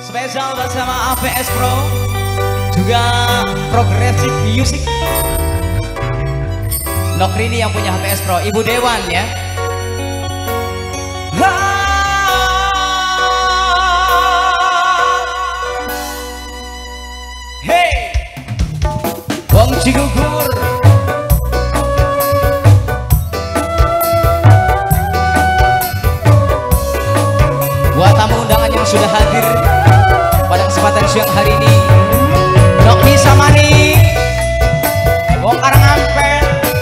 Spesial bersama APS Pro, juga Progressive Music. Nokrini yang punya APS Pro, Ibu Dewan ya. Hey, Wong Cigugur. Buat tamu undangan yang sudah hadir pada kesempatan siang hari ini, Nokni Samani, Wong Karangampel,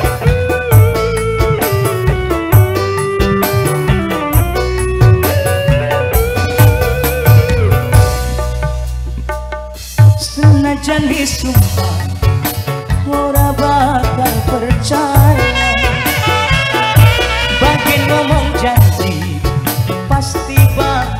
senajan disumpah ora bakal percaya, bagian ngomong janji pasti bakal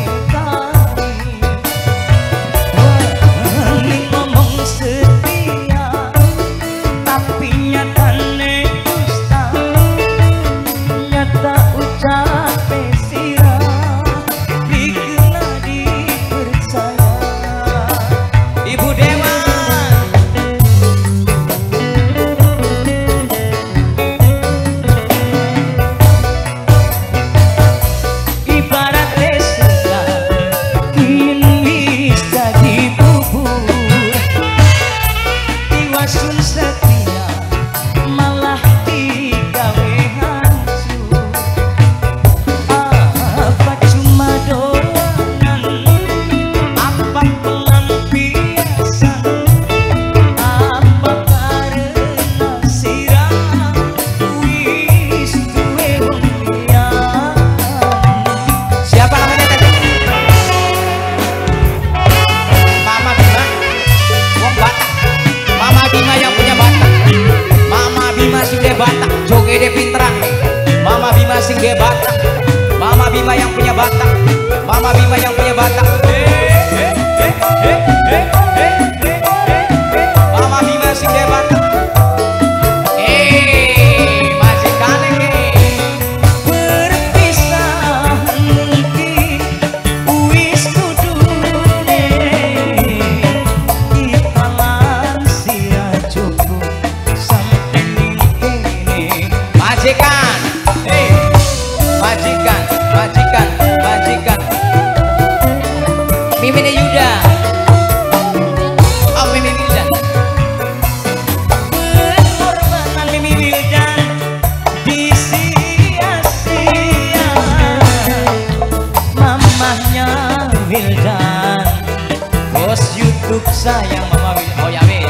Jogede pinteran, Mama Bima Singge Batak, Mama Bima yang punya Batak, Mama Bima yang punya Batak. Mama Bima Singge Batak. Masih kangen berpisah mungkin wis kudune kita lansia cukup sampai majikan, majikan, Mimin Yuda, oh Mimin Wildan, pengorbanan Mimin Wildan disia-sia, mamahnya Wildan, bos YouTube sayang Mama Wildan, oh ya wis.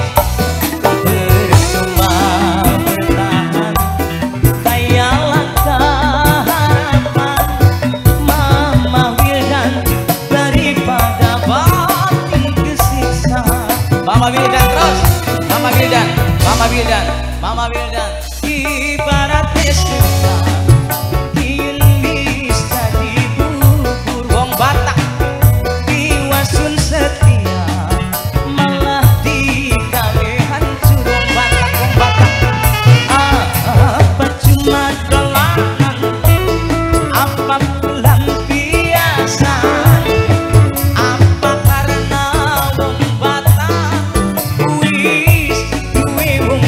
Mama Wildan, ibaratnya sudah bisa dibubur. Wong Batak diwasun setia, malah digawe hancur. Wong Batak, apa cuma dolanan, apa pelampiasan, apa karena Wong Batak wis duwe wong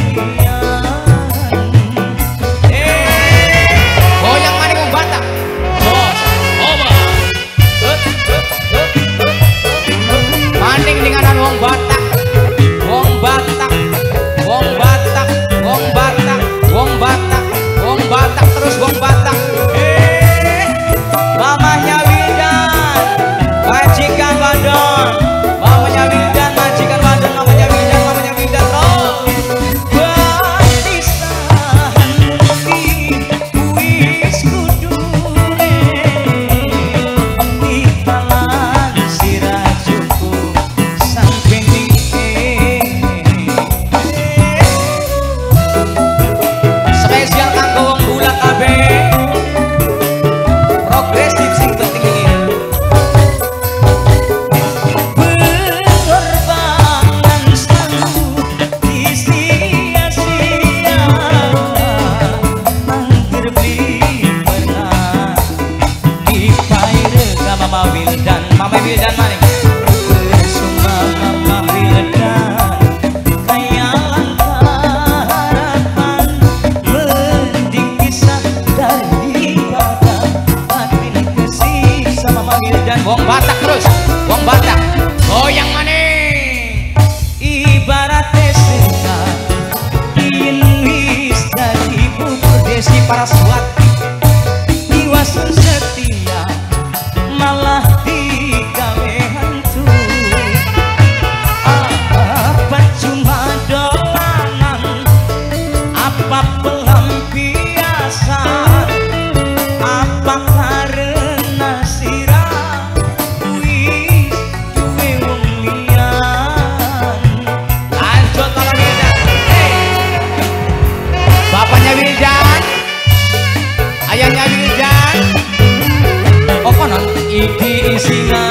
Wong Batak, Wong Batak, Wong Batak, Wong Batak, Wong Batak, Wong Batak, terus Wong Batak. Mamanya Wildan, majikan Wadon, mamanya Wildan, majikan Wadon, mamanya Wildan, mamanya Wildan, berpisahan mungkin wis kudune kita lansir cukup. Spesial kanggo wong bulat kabeh, progresif sing penting ini. Pengorbanan sanggup disia-sia, mangkir beli pernah dipaire ke Mama Wildan, Mama Wildan maning. Wong Batak terus, wong Batak. Oh yang mana? Ibaratnya senang wis dari bubur desi para suwati iwasun setia malah digawe hantu. Apa cuma dolanan, apa pelampiasan, apa karena sirah Wildan, ayahnya Wildan, oh konon iki singa